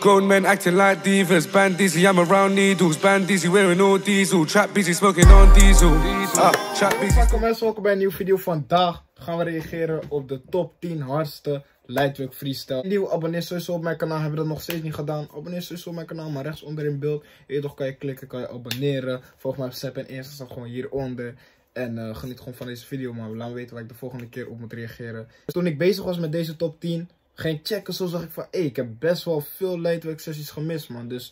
Grown men acting like divas. Bandizi, I'm around needles. Bandizi wearing all diesel. Trap busy smoking on diesel. Trap busy. Welkom mensen, welkom bij een nieuwe video. Vandaag gaan we reageren op de top 10 hardste lightwork freestyle. Nieuw, abonneer sowieso op mijn kanaal. Hebben we dat nog steeds niet gedaan? Abonneer sowieso op mijn kanaal, maar rechts onder in beeld. Eerder kan je klikken, kan je abonneren. Volg mij op Snap en Insta staat gewoon hieronder. En geniet gewoon van deze video, maar laat me weten waar ik de volgende keer op moet reageren. Dus toen ik bezig was met deze top 10, ging checken, zo zag ik van, ik heb best wel veel lightwork sessies gemist, man. Dus,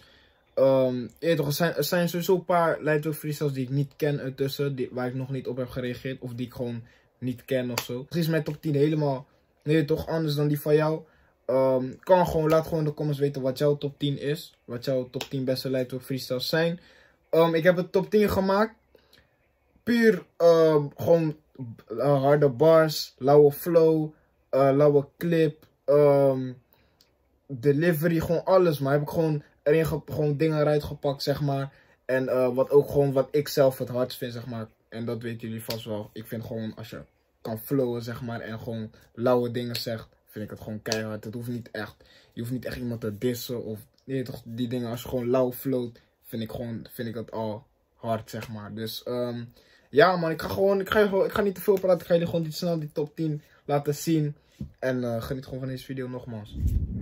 er zijn sowieso een paar lightwork freestyles die ik niet ken ertussen, waar ik nog niet op heb gereageerd, of die ik gewoon niet ken of zo. Misschien is mijn top 10 helemaal, nee, toch anders dan die van jou. Laat gewoon in de comments weten wat jouw top 10 is, wat jouw top 10 beste lightwork freestyles zijn. Ik heb een top 10 gemaakt. Puur gewoon harde bars, lauwe flow, lauwe clip, delivery, gewoon alles. Maar heb ik gewoon gewoon dingen eruit gepakt, zeg maar. En wat ik zelf het hardst vind, zeg maar. En dat weten jullie vast wel. Ik vind gewoon als je kan flowen, zeg maar, en gewoon lauwe dingen zegt, vind ik het gewoon keihard. Het hoeft niet echt, je hoeft niet echt iemand te dissen of nee, toch, die dingen. Als je gewoon lauw float, vind ik dat al hard, zeg maar. Dus ja man, ik ga niet te veel praten. Ik ga jullie gewoon snel die top 10 laten zien. En geniet gewoon van deze video nogmaals.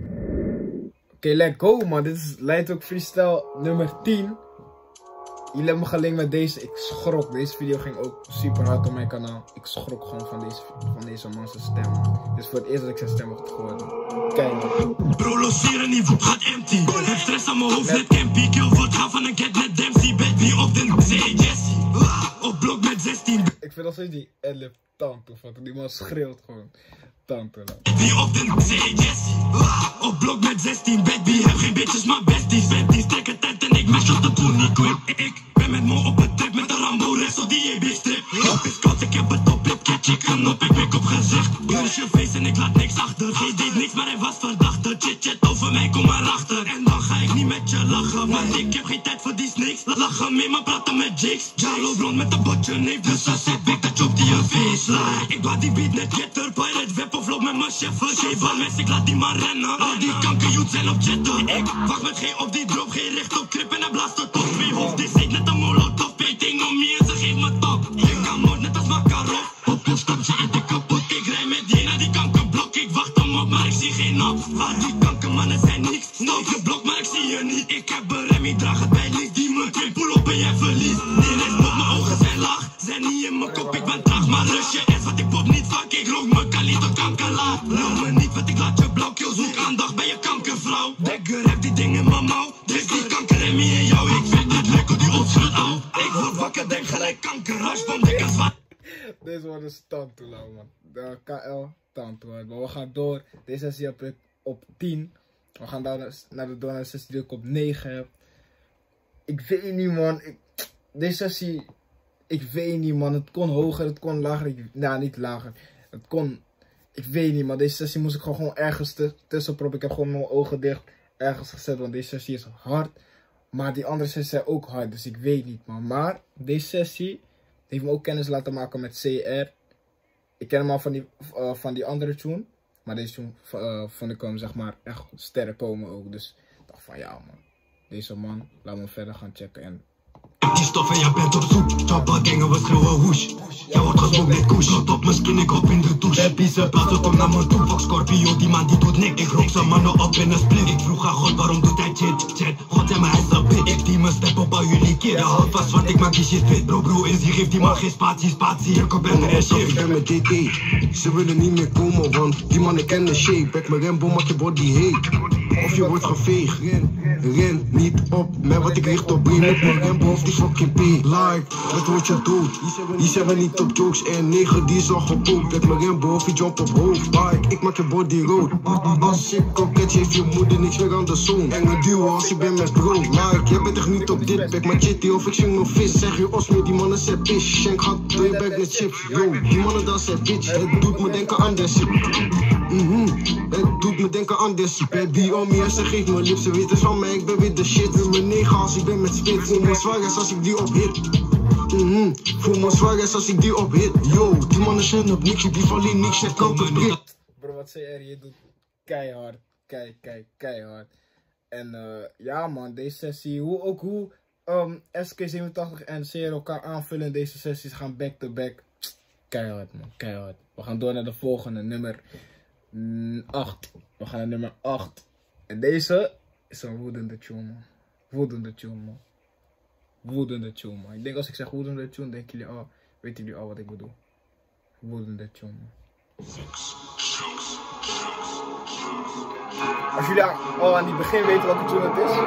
Oké, let's go man. Dit is lightwork freestyle nummer 10. Jullie hebben me gelinkt met deze. Ik schrok. Deze video ging ook super hard op mijn kanaal. Ik schrok gewoon van deze man zijn stem, man. Dit is voor het eerst dat ik zijn stem heb gehoord. Kijk man. Bro, loseren niveau gaat empty. Heb stress aan mijn hoofd, net campy. Kill wordt gaan van een cat net Dempsey. Bed me op de zee, Jessie. Op blok met 16. Ik vind nog steeds die adlib tante. Die man schreeuwt gewoon. Tante. Wie op de zee, Jessie. Op blok met 16. Bed me, heb geen bitches, maar besties. Benties trekken tent en ik match op de koenie quick. Ik ben met me op een trip met een Rambo rechts op die EB-strip. Op is koud, ik heb het op, ik catch ik een op, ik make op gezicht. Blus je face en ik laat niks achter. Hij deed niks, maar hij was verdachte. Chit-chat over mij, kom maar achter. En dan ga ik niet met je lachen, want ik heb geen tijd voor die snakes. Lachen mee, maar praten met jigs. Jalo blond met een botje neef, dus als hij bek dat je op die je face lijkt. Ik wou die beat net getter, pirate web of loop met mijn chef. Van mes, ik laat die man rennen. Al die kankerjoet zijn op chatten. Ik wacht met geen op die drop, geen recht op krip en hij blaast het op. Twee hoofd, dit zit net een molotov. Painting om me en ze geeft me top. Ik kan moord net als Makarov. Op constant zie ik de kapot. Ik rij met die naar die kankerblok. Ik wacht hem op, maar ik zie geen op. Waar die kankermannen zijn niks. Stoot je blok, maar ik zie je niet. Ik heb een rem, ik draag het bij links. Die me twee pull op en jij verliest. Nee, rechts op, mijn ogen zijn laag. Zijn niet in mijn kop, ik ben traag. Maar rust je is wat ik pop niet vaak. Ik rook me kali tot kankerlaat. Lul me niet, want ik laat je blauw. Kill zoek aandacht bij je kankervrouw. Degger heb die ding in mijn mouw. Dus die kanker en me in jou. Ik vind het lekker, die oldschut oud. Ik word wakker, denk gelijk kanker. Rushbom, dik als wat. Deze wordt een tandtoelaar, man. De KL tandtoelaar. Maar we gaan door. Deze sessie heb ik op 10. We gaan door naar de sessie die ik op 9 heb. Ik weet niet, man. Deze sessie, ik weet niet, man. Het kon hoger, het kon lager. Nou, niet lager. Het kon, ik weet niet, man. Deze sessie moest ik gewoon ergens tussen proppen. Ik heb gewoon mijn ogen dicht ergens gezet, want deze sessie is hard. Maar die andere sessies zijn ook hard, dus ik weet niet, man. Maar deze sessie heeft me ook kennis laten maken met CR. Ik ken hem al van die andere tune. Maar deze tune vond ik hem, zeg maar, echt sterk komen ook. Dus ik dacht van, ja, man. Deze man, laten we verder gaan checken. En die stof en jij bent op zoek. Choppa gangen, we schreeuwen woesh. Jij wordt gesmokt met koes. Tot op mijn skin, ik op in de douche. Happy ze plaatsen, kom naar me toe. Fuck Scorpio, die man die doet niks. Ik rook zijn mannen op in een split. Ik vroeg aan God, waarom doet hij shit? God zei me, hij is een bitch. Ik die me step op al jullie keer. Ja, hou vast, want ik maak die shit fit. Bro, is die geeft die man geen spatie. Ik op en er shit. Ik ben met DT. Ze willen niet meer komen, want die mannen kennen shape. Back mijn Rambo, maak je body heet. Of je wordt geveegd. Ren niet op, met wat ik richt op. Met mijn Rambo of die fucking P. Like, dat wordt je dood. Die zijn we niet op jokes. En 9 die is al gepoopt. Met mijn Rambo of je jump op hoofd. Like, ik maak je body rood. Als ik kom catch, heeft je moeder niks meer aan de zoon. Enge duo als ik ben met bro. Like, jij bent echt niet op dit. Back mijn chitty of ik zing mijn vis. Zeg je os meer, die mannen zijn bitch. Schenk gat door je bag met chips. Yo, die mannen dan zijn bitch. Het doet me denken aan de shit. Het doet me denken aan de shit. Baby on me en ze geeft me lips. Ze weten van mij, ik ben weer de shit. Wil me 9 als ik ben met spit. Voel me zwaar als ik die op hit. Voel me zwaar als ik die op hit. Yo, die mannen zijn op niks. Die van alleen niks, jij kan het brik. Bro, wat CR je doet keihard. Keihard. En ja man, deze sessie, hoe SK87 en CR elkaar aanvullen in deze sessies gaan back-to-back. Keihard man, keihard. We gaan door naar de volgende, nummer 8. We gaan naar nummer 8. En deze is een woedende tune man. Woedende tune man. Woedende tune man. Ik denk als ik zeg woedende tune, denken jullie al, weten jullie al wat ik bedoel. Woedende tune man. Als jullie al aan het begin weten welke tune het is,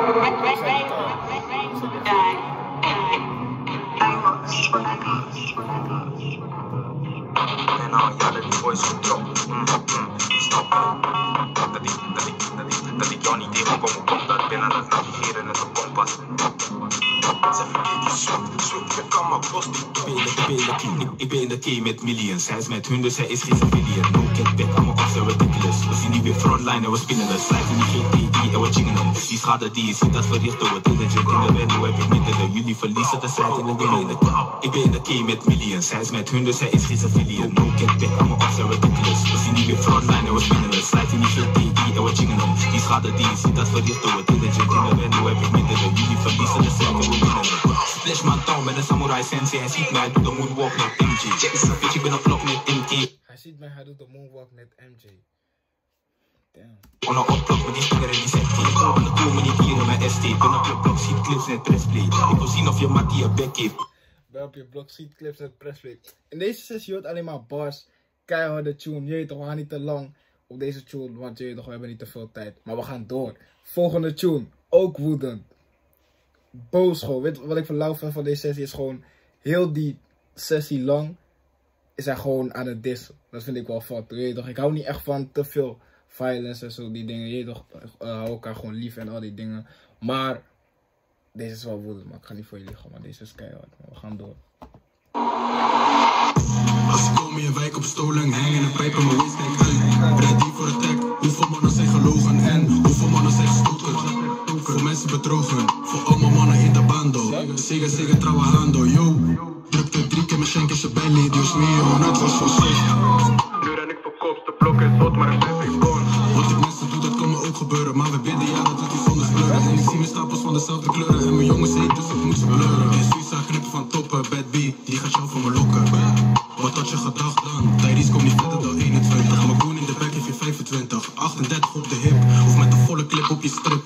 En ja, de boys goed drop. Stop. Dat ik jou niet tegenkom, hoe komt dat binnen dat navigeren in de kompas? Ze vergeet die zoek, je kan maar post niet doen. Ik ben in de game met millions, hij is met hun, dus hij is geen civilian. No kickback, allemaal off, they're ridiculous. We zien nu weer frontline en we spinnen het. Slijten niet geen TD en we chingen hem. Die schade die je ziet, dat verrichten we diligent. In de venue heb ik middelen, jullie verliezen de strijd in de game. Ik ben in de game met millions, hij is met hun, dus hij is geen civilian. No kickback, allemaal off, they're ridiculous. We zien nu weer frontline en we spinnen het. Slijten niet geen TD en we chingen hem. Die schade die je ziet, dat verrichten we diligent. In de venue heb ik middelen, jullie verliezen de strijd in de game. Splash man down met een samurai sensei. Hij ziet mij, hij doet de moonwalk met MJ. Check is een bitch, ik ben een vlog met MK. Hij ziet mij, hij doet de moonwalk met MJ. Damn. On een opblok met die stinger en die zegt die. Ik ben de tour met die hier in mijn ST. Ben op je blok, ziet clips net pressplay. Ik wil zien of je makkie je bek heeft. Ben op je blok, ziet clips net pressplay. In deze sessie hoort alleen maar bars. Keiharde tune. Je weet toch, we gaan niet te lang op deze tune. Want je weet toch, we hebben niet te veel tijd. Maar we gaan door. Volgende tune. Ook woedend. Boos gewoon. Weet wat ik van lauw vind van deze sessie is gewoon heel die sessie lang is hij gewoon aan het dissen. Dat vind ik wel fout. Weet je toch? Ik hou niet echt van te veel violence en zo die dingen. Je weet toch? Hou elkaar gewoon lief en al die dingen. Maar deze is wel woedend, maar ik ga niet voor je liegen, maar deze is keihard. We gaan door. Als ik kom in je wijk op stolen, hang in een pijp en mijn waist kijkt uit. Ready voor attack, hoeveel mannen zijn gelogen en hoeveel mannen zijn gestoken. Voor mensen bedrogen, voor allemaal mannen in de bando. Sega trabajando, yo. Drukte 3 keer mijn shank is je bijlid, dus meer, het was zo sick. Nu ren ik voor kops, de blok is hot, maar ik ben geen bon. Wat ik mensen doe, dat kan me ook gebeuren. Maar we bidden, ja, dat doet die vonnis blurren. En ik zie mijn stapels van dezelfde kleuren. En mijn jongens heet, dus ik moet ze blurren. En Suiza knippen van toppen, bad B, die gaat jou van me lokken. Wat had je gedacht dan? Tyrese komt niet verder dan 21. Mijn goon in de back heeft je 25. 38 op de hip, of met een volle clip op je strip.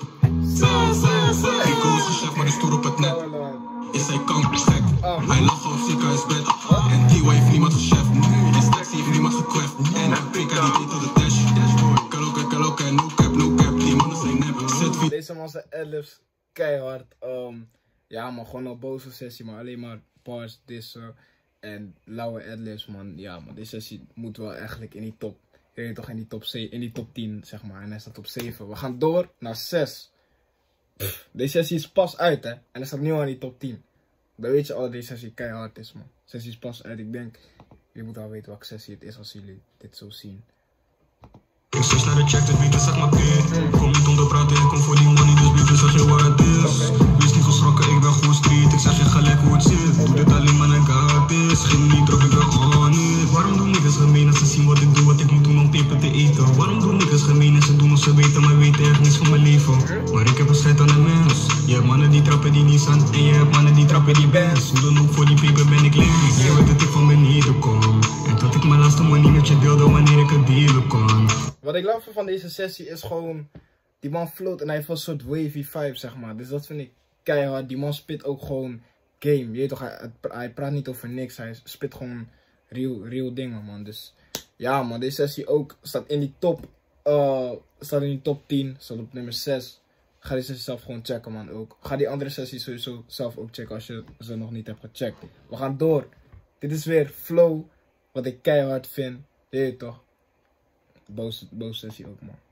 Ik koos geschäft, maar die stoer op het net. Is hij kanker gek? Hij lacht op ziekenhuisbed. En DY heeft niemand gechef. En Stacks heeft niemand gekweft. En PK die deed op de dash. Kaloka, no cap, die mannen zijn nep. Deze man zijn adlibs keihard. Ja man, gewoon een boze sessie, maar alleen maar bars, dissen en lauwe adlibs man. Ja man, deze sessie moet wel eigenlijk in die top, je weet toch, in die top 10 zeg maar. En hij staat op 7. We gaan door naar 6. Deze sessie is pas uit hè. En hij staat nu al in die top 10. Dan weet je al dat deze sessie keihard is man. De sessie is pas uit. Ik denk, jullie moeten al weten welke sessie het is als jullie dit zo zien. Ik switch naar de check, de beat is zeg maar keer. Kom niet om te praten, ik kom voor die money, dus beter zeg je waar het is. Wees niet geschrokken, ik ben gewoon street, ik zeg je gelijk hoe het zit. Doe dit alleen maar en kaart is, geen niet druk, ik ben gewoon niet. Waarom doen niggas gemeen als ze zien wat ik doe, wat ik moet doen om peper te eten? Waarom doen niggas gemeen als ze doen als ze weten, maar weten echt niks van mijn leven? Maar ik heb een scheid aan de mens. Je hebt mannen die trappen die Nissan en je hebt mannen die trappen die Benz. Hoe dan ook voor die peper ben ik links. Je weet dat ik van beneden kom en dat ik mijn laatste money met je deelde wanneer ik het dealen kon. Wat ik love van deze sessie is gewoon, die man float en hij heeft een soort wavy vibe zeg maar. Dus dat vind ik keihard. Die man spit ook gewoon game. Je weet toch, hij praat niet over niks. Hij spit gewoon real dingen man. Dus ja man, deze sessie ook staat in die top, top 10. Staat op nummer 6. Ga die sessie zelf gewoon checken man ook. Ga die andere sessies sowieso zelf ook checken als je ze nog niet hebt gecheckt. We gaan door. Dit is weer flow, wat ik keihard vind. Je weet toch. Boos sessie ook man.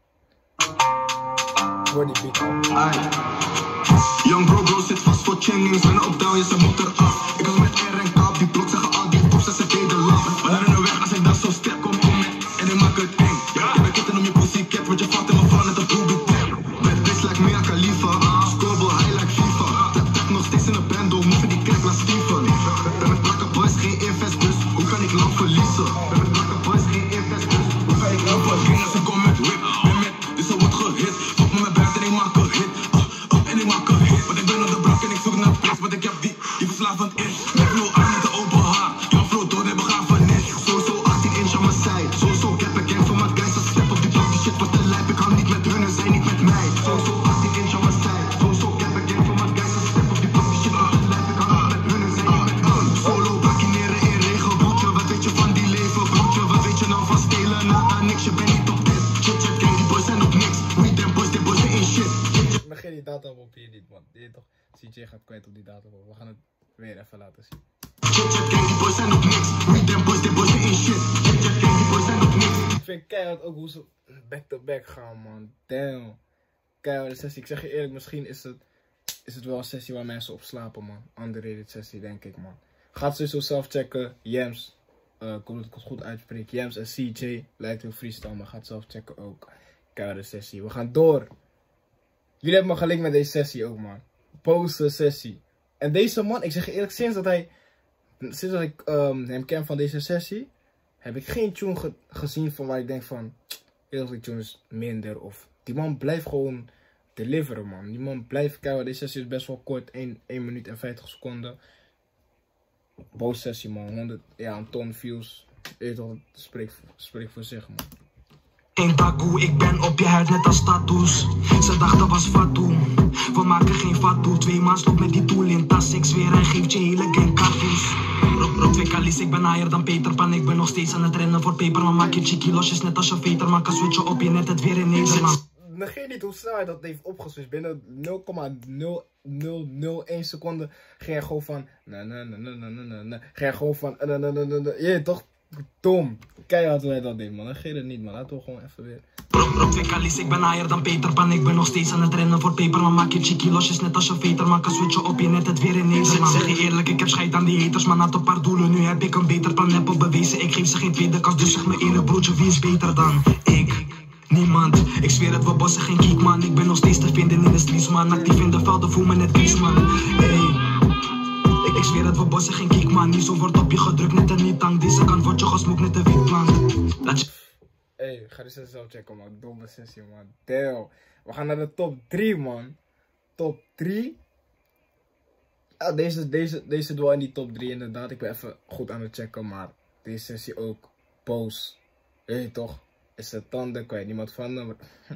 Hoor die beat. Young bro zit vast voor changings. Ben op down, je zijn motor af. Ik was met R en K op die blok, zeggen al die pops, ze deden laf. Maar in de weg als ik dan zo step, kom met en ik maak het eng. Ik ben kitten om je pussy cat, want je valt in mijn val net een booby tag. Bad bitch like Mia Khalifa, scoreball high like FIFA. Tap nog steeds in een bando, move die crack naar Steven. Ben met blakke boys, geen invest, dus hoe kan ik lang verliezen? Ben met blakke boys, geen invest, dus hoe kan ik lang verliezen? Als ik kom met whip, ben met, dus er wordt gehit. Fuck met mijn buiten, ik maak een hit. je die databop hier niet, man. Je weet toch, CJ gaat kwijt op die databop. We gaan het weer even laten zien. Ik vind keihard ook hoe ze back-to-back gaan, man. Damn. Keihard sessie. Ik zeg je eerlijk, misschien is het wel een sessie waar mensen op slapen, man. Underrated sessie, denk ik, man. Gaat sowieso zelf checken. Jams. Ik hoop dat ik het goed uitspreek. Jams en CJ. Lijkt heel freestyle, maar gaat zelf checken ook. Keiharde sessie. We gaan door. Jullie hebben me gelinkt met deze sessie ook, man. Poster sessie. En deze man, ik zeg je eerlijk, sinds dat ik hem ken van deze sessie, heb ik geen tune gezien van waar ik denk van, heel veel tune is minder. Of die man blijft gewoon deliveren, man. Die man blijft keihard. Deze sessie is best wel kort. 1 minuut en 50 seconden. Boos sessie, man. 100, ja, een ton views. Spreekt voor zich, man. Eén takoe, ik ben op je huid net als tattoos. Ze dachten was fatu. We maken geen fatu. 2 maanden stop met die doel in tas. Ik zweer, hij geeft je hele gang cartoons. Rock 2 kalis, ik ben higher dan Peter Pan. Ik ben nog steeds aan het rennen voor peper. Maar maak je cheeky losjes net als je veter. Maar kan switchen op je net het weer in Nederland. Negeer niet hoe snel hij dat heeft opgeswitcht. Binnen 0,001 seconde ging hij gewoon van... Ging hij gewoon van... Je toch? Dom. Keihard hoe hij dat deed, man. Negeer het niet, man. Laten we gewoon even weer... Rock 2 kalis, ik ben higher dan Peter Pan. Ik ben nog steeds aan het rennen voor peper. Maar maak je cheeky losjes net als je veter. Maar kan switchen op je net het weer in Nederland. Zeg je eerlijk, ik heb scheid aan die haters. Maar had een paar doelen, nu heb ik een beter plan. Heb op bewezen, ik geef ze geen tweede kans. Dus zeg me eerlijk, broertje, wie is beter dan ik? Niemand, ik zweer het, we bossen geen kiek, man. Ik ben nog steeds te vinden in de streets, man. Actief in de velden, voel me net kies, man. Hey. Ik zweer het, we bossen geen kiek, man. Niet zo wordt op je gedrukt, net een niet-tang. Deze kant wordt je gesmokt, net een wietplank. Hey, ga de sessie zelf checken, man. Domme sessie, man. Damn. We gaan naar de top 3, man. Top 3. Ja, deze doel in die top 3, inderdaad. Ik ben even goed aan het checken, maar deze sessie ook. Boos. Weet je toch? Is het tanden kwijt, niemand van hem.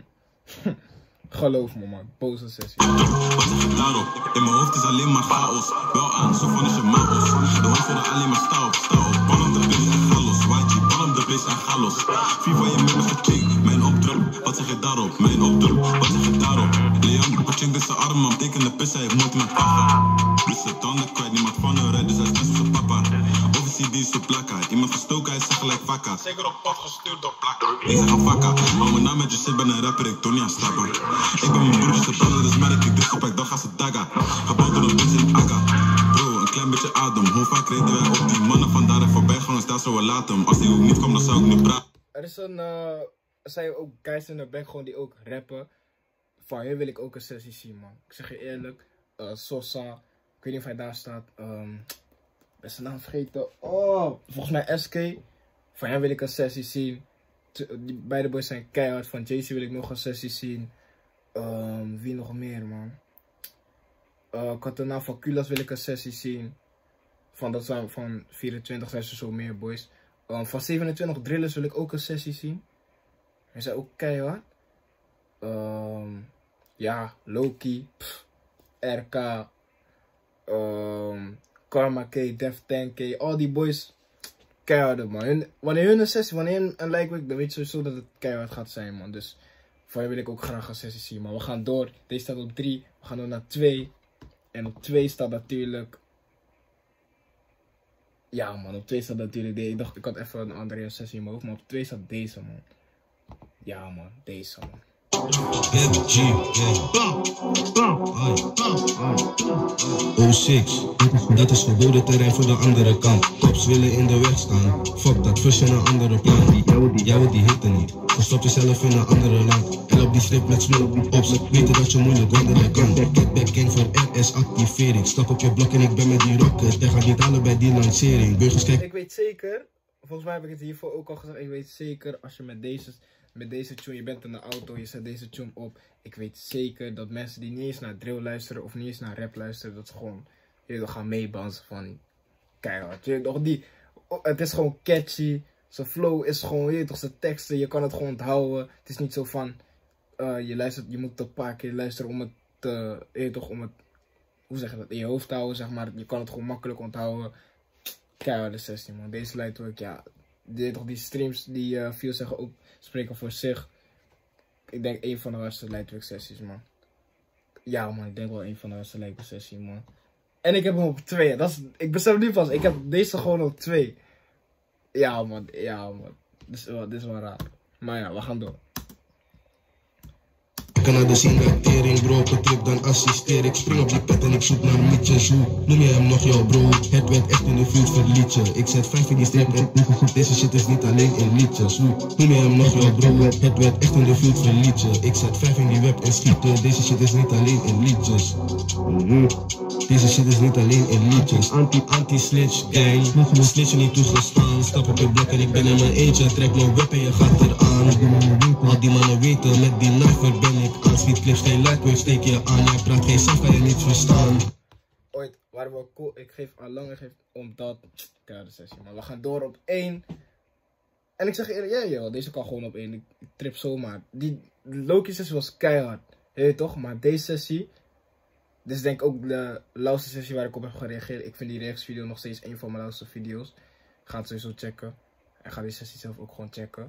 Geloof me, man. Boze sessie. Wat zeg ik daarop? In mijn hoofd is alleen maar chaos. Wel aan, zo van is je maos. De hoofd worden alleen maar sta op. Ban op de bitch en ga los. YG, ban op de bitch en ga los. FIFA, je met me gecheckt. Mijn opdruk, wat zeg je daarop? Mijn opdruk, wat zeg je daarop? Leon, check deze arm, man. Teken de piss, hij heeft nooit met papa. Dus ze tanden kwijt, niemand van hun rijdt, dus hij is best op zijn papa. Officie die is op plakka. Iemand gestoken, hij zegt gelijk vakka. Zeker op pad gestuurd door plakka. Ik zeg een vakka. Hou me na met je shit, ben een rapper, ik doe niet aan stappen. Ik ben mijn broertje te branden, dus merk ik dit gesprek, dan gaan ze dagga. Gebouwd door een bitch in Aga. Bro, een klein beetje adem. Hoe vaak reden wij op die mannen vandaar en voorbijgangers, daar zo we laten hem. Als die ook niet komt, dan zou ik nu praten. Er is er zijn ook guys in de back gewoon die ook rappen. Van hier wil ik ook een sessie zien, man. Ik zeg je eerlijk. Sosa. Ik weet niet of hij daar staat. Ben zijn naam vergeten. Oh, volgens mij SK. Van hem wil ik een sessie zien. Die beide boys zijn keihard. Van JC wil ik nog een sessie zien. Wie nog meer, man? Ik had de naam van Kulas wil ik een sessie zien. Dat zijn van 24 zijn ze zo meer boys. Van 27 Drillers wil ik ook een sessie zien. Hij zijn ook keihard. Ja, Loki. RK. Karma K, Def 10K. Al die boys. Keihard, man. Wanneer hun een sessie, wanneer een lijkweek, dan weet je sowieso dat het keihard gaat zijn, man. Dus voor hen wil ik ook graag een sessie zien. Maar we gaan door. Deze staat op 3. We gaan door naar 2. En op 2 staat natuurlijk... Ja, man. Op 2 staat natuurlijk... Ik dacht, ik had even een andere sessie in mijn hoofd. Maar op 2 staat deze, man. Ja, man. Deze, man. FG, O6, dat is verboden terrein voor de andere kant. Cops willen in de weg staan. Fuck dat, vers in een andere plan. Jou die hitte niet. Verstop jezelf in een andere land. En op die strip met snoep op. Ze weten dat je moeilijk wandelen kan. Kickback gang voor RS activering. Stap op je blok en ik ben met die rocket. Jij gaat niet halen bij die lancering. Burgers kijk. Ik weet zeker, volgens mij heb ik het hiervoor ook al gezegd. Ik weet zeker als je met deze tune, je bent in de auto, je zet deze tune op. Ik weet zeker dat mensen die niet eens naar drill luisteren of niet eens naar rap luisteren, dat ze gewoon gaan meebansen van keihard. Het is gewoon catchy. Zijn flow is gewoon, zijn teksten, je kan het gewoon onthouden. Het is niet zo van, je moet het een paar keer luisteren om het, hoe zeg je dat, in je hoofd te houden, zeg maar. Je kan het gewoon makkelijk onthouden. Keiharde sessie, man. Deze lightwork, ja. Die streams, die veel zeggen ook, spreken voor zich. Ik denk een van de hardste lightwork sessies, man. Ja man, ik denk wel een van de hardste lijpen sessie man. En ik heb hem op 2. Ik besef nu pas, ik heb deze gewoon op 2. Ja man. Dit is wel raar. Maar ja, we gaan door. Ik kan naar de zin bij tering, bro, op een trip dan assisteer. Ik spring op die pet en ik zoek naar liedjes. Hoe noem je hem nog, jouw bro? Het werd echt in de vuur verliet je. Ik zet 5 in die strip en deze shit is niet alleen in liedjes. Hoe noem je hem nog, jouw bro? Het werd echt in de vuur verliet je. Ik zet 5 in die web en schieten. Deze shit is niet alleen in liedjes. Deze shit is niet alleen in liedjes. Anti-slitch gang. Slitch je niet toegestaan. Stap op je blok en ik ben in mijn eentje. Trek mijn web en je gaat eraan. Al die mannen weten, met die knife ben ik aan. Sweet clips, geen lightwave, steek je aan. Jij praat geen saf, kan je niet verstaan. Ooit waren we cool. Ik geef aan lang omdat. Kijk de sessie, maar we gaan door op 1. En ik zeg eerlijk, ja joh, deze kan gewoon op 1. Ik trip zomaar. Die Loki sessie was keihard. Weet je toch? Maar deze sessie. Dit is denk ik ook de lauwste sessie waar ik op heb gereageerd. Ik vind die reactievideo nog steeds een van mijn lauwste video's. Ga het sowieso checken. En ga die sessie zelf ook gewoon checken.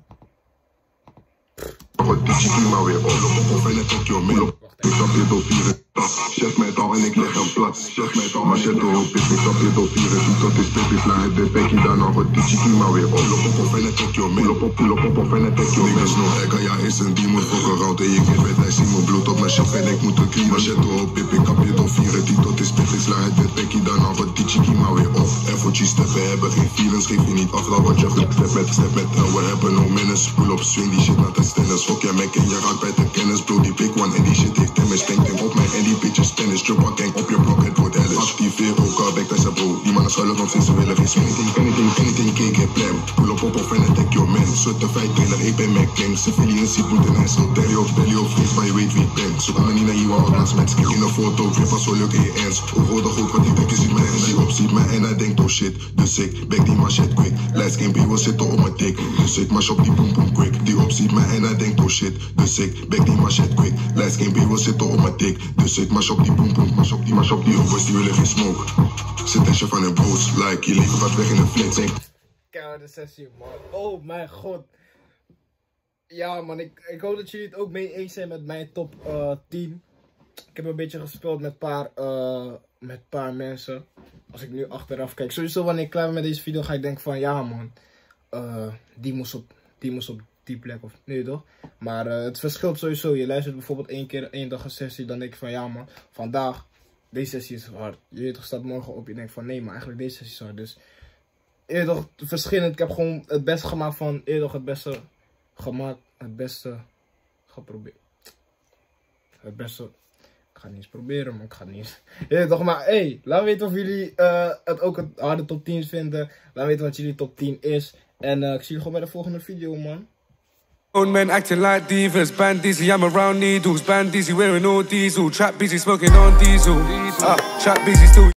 Chef mij al en ik leg hem plat. Chef mij al, maar zet erop. Ik stap hier door 4 en dat is pip. Ik laat het de pekkie dan nog wat die maar weer op. Pull op en het Tokyo, pull op en het Tokyo. Ik is nog lekker, ja is een demon voor gerouwd. En je weet met hij zie mijn bloed op mijn chef en ik moet een clean. Maar zet erop, pip. Ik kap hier door 4 en dat is pip. Ik laat het de pekkie dan nog wat die maar weer op. En voor G-steppen hebben geen feelings, geef je niet af. Dan wat je step met we hebben no minutes. Pull op, swing die shit naar de standards. Fok jij Mac en je raakt bij de kennis. Bro die big one en die shit heeft damage. Denk op mij en die bitches. Spanish, Jumpa gang op je blok, het wordt Alice. Activeer ook al, back thuis bro. Die mannen schuilen, want sinds ze willen geen anything, cake en plan. Pull op en attack your man. Certified trainer, ik ben Mac Gang. Civilians ziet moeten hij snel belly of face, maar je weet wie ik ben. Zo kan me niet naar hier, want naast met skip in een foto. Grip als zo leuk in je ends. Overal goed, wat ik denk, je ziet mij en die opziet mij en hij denkt, oh shit. Dus ik back die shit quick. Lights game, B wil zitten op mijn tik. Dus ik mash op die boom quick. Die opziet mij en hij denkt, oh shit. Dus ik back die shit quick. Lights game, B wil zitten op mijn tik. Dus ik mash op die boom, mash op die hoofdboys, die willen geen smoke. Zit als je van een boos, like, je leven gaat weg in een flits. Kijk de sessie man, oh mijn god. Ja man, ik hoop dat jullie het ook mee eens zijn met mijn top 10. Ik heb een beetje gespeeld met een paar mensen. Als ik nu achteraf kijk, sowieso wanneer ik klaar ben met deze video ga ik denken van ja man. Die moest op die plek of nee toch? Maar het verschilt sowieso. Je luistert bijvoorbeeld één dag een sessie, dan denk je van ja man, vandaag, deze sessie is hard. Je weet toch, staat morgen op, je denkt van nee, maar eigenlijk deze sessie is hard. Dus eerder toch verschillend. Ik heb gewoon het beste gemaakt van eerder het beste gemaakt, het beste geprobeerd. Het beste. Ik ga het niet eens proberen, maar ik ga het niet eens. Je weet toch, maar hey, laat weten of jullie het ook een harde top 10 vinden. Laat weten wat jullie top 10 is. En ik zie jullie gewoon bij de volgende video, man. Old men acting like divas, band dizzy, I'm around needles, band dizzy wearing all diesel, trap busy smoking on diesel, trap busy still